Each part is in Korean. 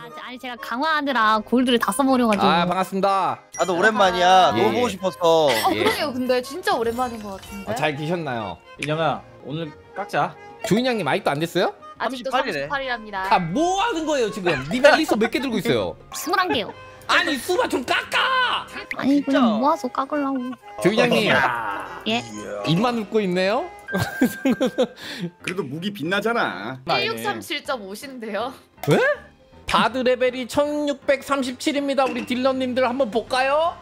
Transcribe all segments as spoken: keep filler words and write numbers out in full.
아니 제가 강화하느라 골드를 다 써버려가지고. 아 반갑습니다. 나도 오랜만이야. 예, 너무 예. 보고 싶었어. 어 그러게요. 근데 진짜 오랜만인 것 같은데. 어, 잘 계셨나요? 인형아 오늘 깎자. 주인장님 아직도 안 됐어요? 아직도 삼십팔 이래. 삼십팔이랍니다. 아 뭐 하는 거예요 지금? 니벨리서 몇 개 들고 있어요? 스물한 개요. 아니 수바 좀 깎아! 아니 진짜? 그냥 모아서 깎으려고. 주인장님 예? 입만 웃고 있네요? 그래도 무기 빛나잖아. 일육삼칠 점 오신데요. 왜? 바드 레벨이 천육백삼십칠입니다. 우리 딜러님들 한번 볼까요?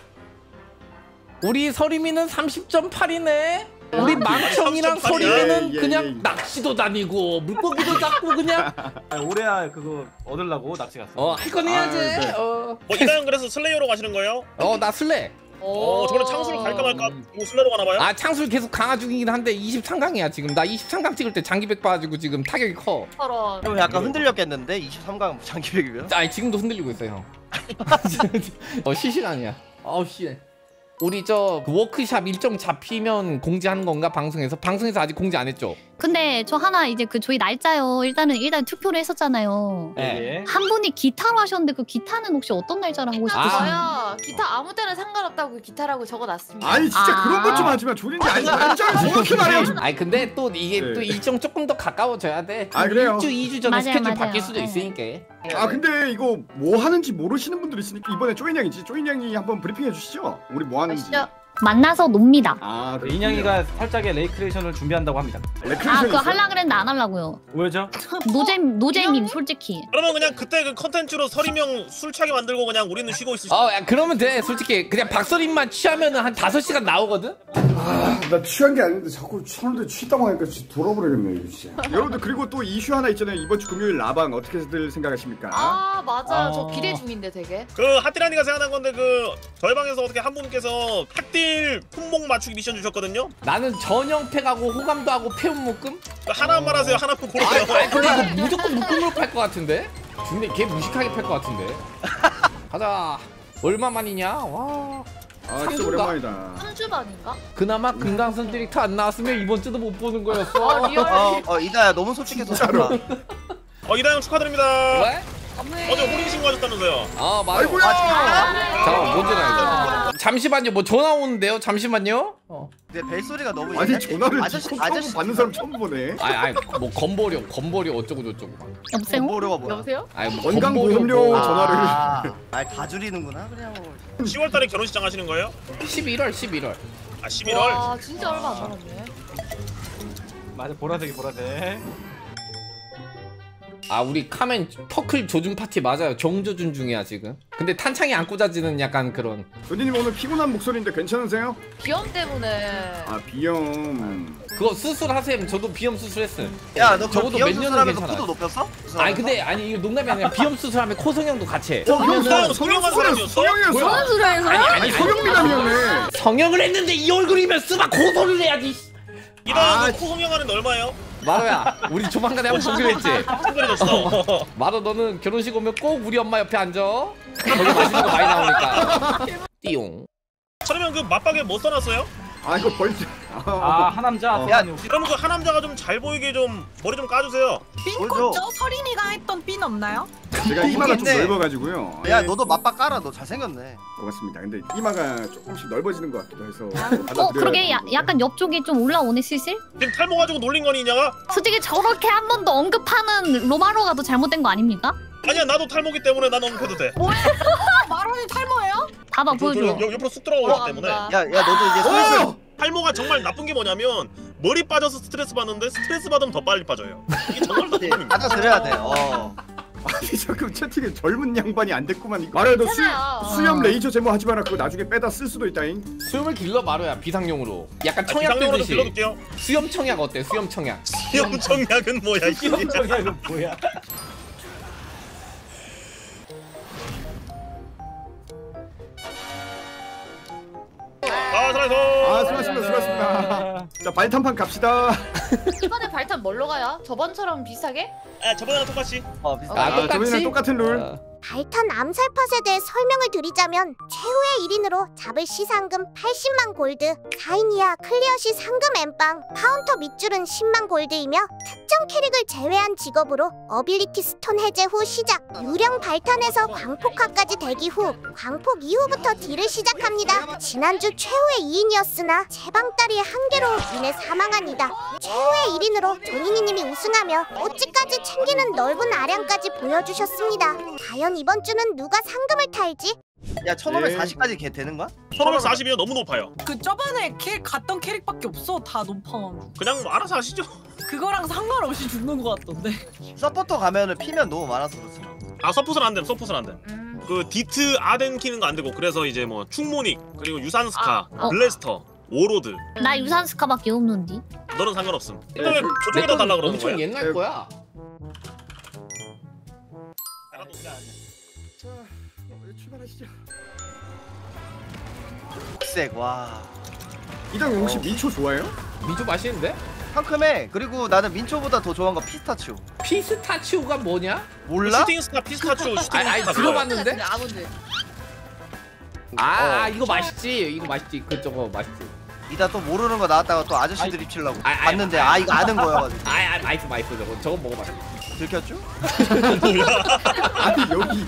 우리 서리미는 삼십 점 팔이네. 우리 망청이랑 서리미는 예, 예, 그냥 예. 낚시도 다니고 물고기도 잡고 그냥 아니, 올해야 그거 얻으려고 낚시 갔어. 어 할 건 해야지. 아, 네. 어. 뭐 이다영 그래서 슬레이어로 가시는 거예요? 어 나 슬래. 어 저는 창술 갈까 말까 뭐 슬레이어로 가나 봐요? 아 창술 계속 강화 중이긴 한데 이십삼 강이야 지금. 나 이십삼 강 찍을 때 장기백 봐가지고 지금 타격이 커. 저런. 좀 약간 흔들렸겠는데 이십삼 강 장기백이면? 아니 지금도 흔들리고 있어요 형. 어 실시간이야. 어우 씨. 우리 저 워크샵 일정 잡히면 공지하는 건가 방송에서? 방송에서 아직 공지 안 했죠? 근데 저 하나 이제 그 저희 날짜요. 일단은 일단 투표를 했었잖아요. 네. 한 분이 기타로 하셨는데 그 기타는 혹시 어떤 날짜로 하고 기타 싶으세요? 저요. 기타 아무 때나 상관없다고 기타라고 적어놨습니다. 아니 진짜 아. 그런 것 좀 하지 마. 조린지 아니 날짜를 정확히 말해요. 아니 근데 또 이게 네. 또 일정 조금 더 가까워져야 돼. 아, 그래요? 일 주, 이 주 전에 맞아요, 스케줄 맞아요. 바뀔 수도 네. 있으니까. 아 근데 이거 뭐 하는지 모르시는 분들 있으니까 이번에 쪼인양이지. 쪼인양이 한번 브리핑해 주시죠. 우리 뭐 하는지. 아시죠? 만나서 놉니다. 아 그 인형이가 살짝의 레이크레이션을 준비한다고 합니다. 아 그거 하려 그랬는데 안 하려고요. 왜죠? 노잼 노잼임 솔직히. 그러면 그냥 그때 그 컨텐츠로 서리명 술 취하게 만들고 그냥 우리는 쉬고 있으시. 어, 야, 그러면 돼. 솔직히 그냥 박서림만 취하면은 한 다섯 시간 나오거든. 나 취한 게 아닌데 자꾸 취하는데 취다고 하니까 진짜 돌아버리겠네 이거 진짜. 여러분들 그리고 또 이슈 하나 있잖아요. 이번 주 금요일 라방 어떻게들 생각하십니까? 아 맞아요. 어. 저 기대 중인데 되게. 그 핫딜하니가 생각난 건데 그 저희 방에서 어떻게 한 분께서 핫딜 품목 맞추기 미션 주셨거든요. 나는 전형팩하고 호감도 하고 폐운 묶음? 그 하나만 하세요. 하나만 고르세요. 아니, 아니 근데 이거 무조건 묶음으로 팔 것 같은데? 근데 걔 무식하게 팔 것 같은데? 가자. 얼마만이냐? 와. 아 진짜 상주가? 오랜만이다. 삼 주 반인가? 그나마 금강산 디렉터 안 나왔으면 이번 주도 못 보는 거였어. 아 리얼. 어, 어 이다야 너무 솔직해서 진짜로. 좋다. 어 이다영 축하드립니다. 왜? 어제 혼인 신고하셨다면서요? 아 맞아. 아이고야. 잠깐만 뭔지 알죠? 잠시만요. 뭐 전화 오는데요? 잠시만요. 어. 근데 벨소리가 너무 아니 옛날- 전화를 아저씨 아저씨, 아저씨 받는 사람 처음 보네. 아니 아니 뭐 건보료 건보료 어쩌고 저쩌고. 여보세요? 뭐가 뭐야? 여보세요? 아니 뭐 건강보험료 건보료 뭐. 전화를. 아, 아다 줄이는구나 그냥. 시월달에 결혼식장 하시는 거예요? 십일월 십일월. 아 십일월? 와 진짜 얼마 안 남았네. 맞아 보라색이 보라색. 아 우리 카멘 퍼클 조준 파티 맞아요. 정조준 중이야 지금. 근데 탄창이 안 꽂아지는 약간 그런. 조디님 오늘 피곤한 목소리인데 괜찮으세요? 비염 때문에. 아 비염. 그거 수술하셈. 저도 비염 수술했어요. 야너 적어도 비염 몇 년은 수술하면서 괜찮아요. 코도 높였어? 아니 근데 아니 이거 농담이 아니라 비염 수술하면 코 성형도 같이 해. 어 성형, 그러면 성형한 성형 사람이었어? 성형이었어. 무슨 소리 해서요? 아니 성형미남이었네. 성형을 했는데 이 얼굴이면 쓰마 고소를 해야지. 이다영 아, 그 코 성형하는 얼마예요? 마로야 우리 조만간에 한번 보기로 했지. 친구해졌어. 마로 너는 결혼식 오면 꼭 우리 엄마 옆에 앉아. 거기 맛있는 거 많이 나오니까. 띠용. 그러면 그 맞박에 뭐 써놨어요? 아 이거 벌써. 아 하남자. 어. 야, 그럼 그 하남자가 좀 잘 보이게 좀 머리 좀 까주세요. 보여줘. 저 서린이가 했던 핀 없나요? 제가 이마가 좀 근데- 넓어가지고요. 야 너도 맞박 깔아. 너 잘생겼네. 고맙습니다. 근데 이마가 조금씩 넓어지는 것 같기도 해서. 어 그러게 야, 약간 옆쪽이 좀 올라오네 슬슬? 지금 탈모 가지고 놀린 거니 이냐가? 솔직히 저렇게 한 번 더 언급하는 로마로가 더 잘못된 거 아닙니까? 아니야 나도 탈모기 때문에 난 언급해도 돼. 마론이 탈모예요? 봐봐 저, 저, 보여줘. 옆- 옆으로 쑥 들어오기 때문에. 아, 야 야 너도 이제 슬슬. 어! 탈모가 정말 나쁜 게 뭐냐면 머리 빠져서 스트레스 받는데 스트레스 받으면 더 빨리 빠져요. 이게 정말 나쁜 겁니다. 받아들여야 돼. 어. 아니 잠깐 채팅에 젊은 양반이 안 됐구만. 이거. 말해 너 수, 괜찮아요. 수염 레이저 제모 하지 마라. 그거 나중에 빼다 쓸 수도 있다잉. 수염을 길러 마로야 비상용으로. 약간 아, 청약 비상용으로 들듯이. 빌려둘게요. 수염 청약 어때? 수염 청약. 수염 청약은 뭐야 이게? 수염 청약은 뭐야? 아 살아서. 아 수고하셨습니다. 수고하셨습니다. 자 발탄판 갑시다. 이번에 발탄 뭘로 가요? 저번처럼 비슷하게? 아 저번이랑 똑같이. 어 비슷. 아, 아, 똑같이? 저번이랑 똑같은 룰. 어. 발탄 암살팟에 대해 설명을 드리자면 최후의 일 인으로 잡을 시 상금 팔십만 골드, 사 인 이하 클리어 시 상금 엠빵, 카운터 밑줄은 십만 골드이며 특정 캐릭을 제외한 직업으로 어빌리티 스톤 해제 후 시작. 유령 발탄에서 광폭화까지 대기 후 광폭 이후부터 딜을 시작합니다. 지난주 최후의 이 인이었으나 제방다리의 한계로 인해 사망합니다. 최후의 일 인으로 조니니님이 우승하며 꼬치까지 챙기는 넓은 아량까지 보여주셨습니다. 과연 이번 주는 누가 상금을 탈지? 야 천오백사십까지 개 되는 거야? 천오백사십이면 너무 높아요. 그 저번에 캐 갔던 캐릭밖에 없어. 다 높아가지고. 그냥 뭐 알아서 하시죠. 그거랑 상관없이 죽는 것 같던데. 서포터 가면은 피면 너무 많아서 그렇지. 아 서폿은 안 됨. 서폿은 안 됨. 음. 그 디트 아덴 키는 거 안 되고 그래서 이제 뭐 충모닉 그리고 유산스카, 어. 블래스터, 오로드 나 유산스카밖에 없는데. 너는 상관없음. 네, 왜 그- 저쪽에다 달라 그러는 엄청 거야? 옛날 네. 거야. 자, 출발하시죠. 색 와. 이당 혹시 어. 민초 좋아해요? 미주 맛있는데? 상큼해. 그리고 나는 민초보다 더 좋아하는 거 피스타치오. 피스타치오가 뭐냐? 몰라? 슈팅스타 피스타치오 슈팅 아니, 아니, 스타 들어봤는데? 아몬드. 아, 아 어. 이거 맛있지. 이거 맛있지. 그 저거 맛있지. 이따 또 모르는 거 나왔다가 또 아저씨들 입치려고 아이, 아이, 봤는데 아 이거 아는 거여가지고 아, 아 맛있어 맛있어 저거. 저거 먹어봐. 들켰죠? 아니 여기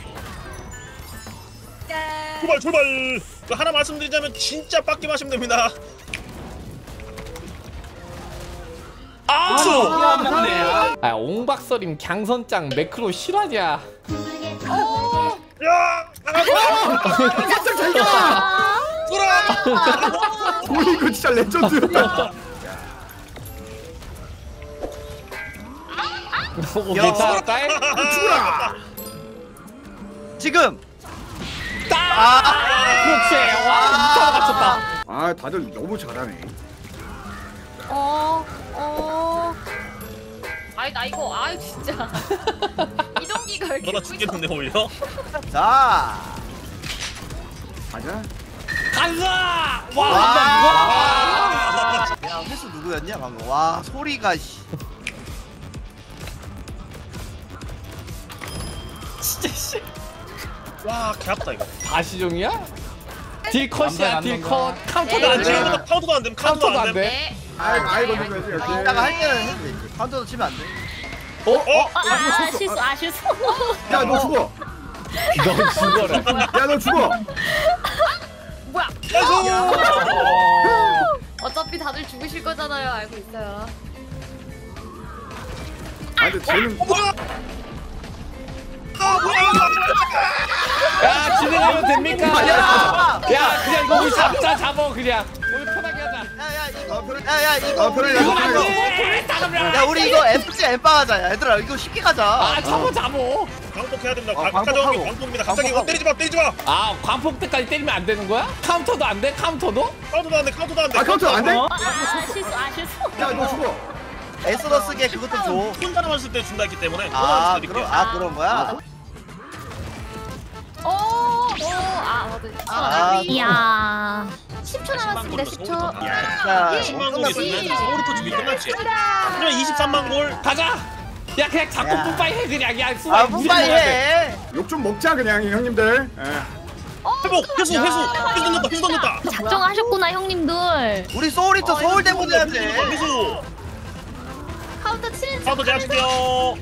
출발 출발. 그 하나 말씀드리자면 진짜 빡게 마시면 됩니다. 아! 아, 맞네. 아, 아, 옹박서림 강선장 매크로 실화냐? 야! 깜짝 자기가 돌아! 오 이거 진짜 레전드였다. 오, 야. 괜찮을까? 죽어라. 지금! 아! 그렇지. 와, 이타가 맞췄다. 아 다들 너무 잘하네. 어, 어. 아이 나 이거 아이 진짜 이동기가 왜 이렇게 너나 죽겠는데 오히려? 자! 가자. 간다! 와, 와! 와! 야 회수 누구였냐 방금. 와 소리가 씨. 와 개아프다 이거. 다시종이야? 딜컷이야, 남자 딜컷. 네. 카운터도 안 나 돼. 지금부터 카운터도 안 됨. 카운터도 카운터도 안 안 됨. 돼. 네. 아이 아이 건드려야지 이렇게. 이따가 할 때는 해도 되지. 카운터도 치면 안 돼. 어? 어? 아, 아, 아 실수, 아 실수. 야너 죽어. 넌 죽어라. 야 너 죽어. 뭐야? 어. 어차피 다들 죽으실 거잖아요. 알고 있어요. 아 근데 쟤는 야, 진행하면 됩니까? 야! 야, 그냥 이거 우리 잡자, 잡어, 그냥. 우리 편하게 하자. 야야 이거 야야 이거 어, 우리 그래, 이건 그래. 안 돼! 따가면. 야 우리 이거 에프씨 엠빵 하자. 얘들아 이거 쉽게 가자. 아, 잡어, 잡어. 광폭해야 됩니다. 어, 각자 광폭하고. 적이 광폭입니다. 갑자기 이거 광폭하고. 때리지 마, 때리지 마. 아, 광폭 때까지 때리면 안 되는 거야? 카운터도 안 돼? 카운터도? 카운터도 안 돼, 카운터도 안 돼. 아 카운터 안 돼? 아, 아 실수, 아 실수. 야 너 죽어. 에스더스게 그것도 줘. 혼자만 했을 때 준다 했기 때문에 아 혼자만 그런 드릴게요. 아 그런 거야? 오, 오, 아, 맞아. 아, 이야. 십 초 남았습니다. 십 초. 자 십만 골 끝났어. 있으면 서울부터 준비 끝났지. 그럼 이십삼만 골. 가자! 야, 그냥 자꾸 야. 뿜빠이 해, 그냥. 야, 아 수박 뿜빠이 해. 욕 좀 먹자 그냥 형님들. 예. 회복, 회수, 회수. 회수 던졌다, 회수 던졌다. 작정하셨구나 형님들. 우리 소울리터 서울대본 해야지. 회수. 카운터 칠. 카운터 제가 할게요.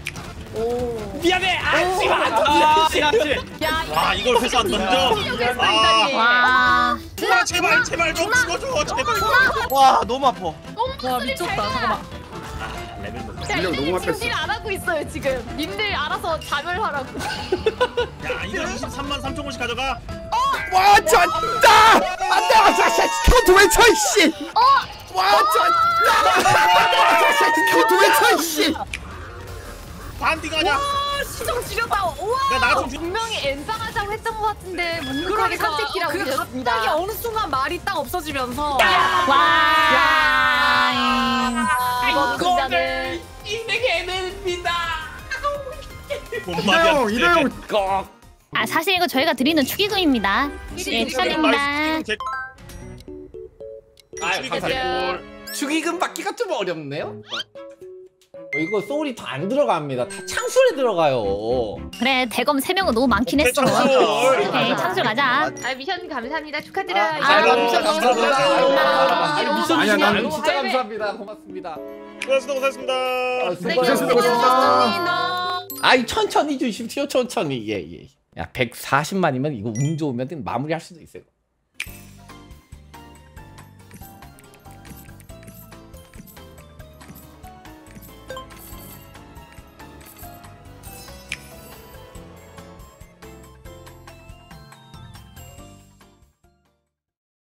미안해! 아, 씨발! 아, 지났지. 야, 와, 이걸 회수 안 던져? 아, 와. 아, 제발, 제발 좀 죽어줘, 제발. 와 너무 아파. 와 미쳤다. 잠깐만. 레벨 높아. 자, 실력 너무 이제 아꼈어. 지금 안 하고 있어요 지금. 님들 알아서 자멸하라고. 야, 이거 이십삼만 삼천 골씩 가져가. 와 졌다. 안돼 아저씨 카운터 외쳐 이씨. 와 졌다. 아저씨 카운터 외쳐 이씨. 반디가 아니야. 아, 시정 지렸다. 우와. 내가 나좀 분명히 엔방하자고 했던 것 같은데 묵묵하게 선택기라고 그 드렸습니다. 갑자기 어느 순간 말이 딱 없어지면서. 와. 이거 진짜는 인생의 에너지입니다. 이다영 이다영. 꺽. 아 사실 이거 저희가 드리는 축의금입니다. 예, 축하드립니다. 아유, 감사합니다. 축의금 받기가 좀 어렵네요. 어, 이거 소울이 더 안 들어갑니다. 다 창술에 들어가요. 그래 대검 세 명은 너무 많긴 했어. 창술. 오케이 창술 가자. 아 미션 감사합니다. 축하드려요. 아, 이거 미션 너무 감사합니다. 이거 미션 아니야, 주시면 난 아유, 진짜 할배. 감사합니다. 고맙습니다. 고맙습니다. 고맙습니다. 아, 고생하셨습니다. 고생하셨습니다. 아이 천천히 주십시오. 천천히. 예 예. 야 백사십만이면 이거 운 좋으면 마무리할 수도 있어요.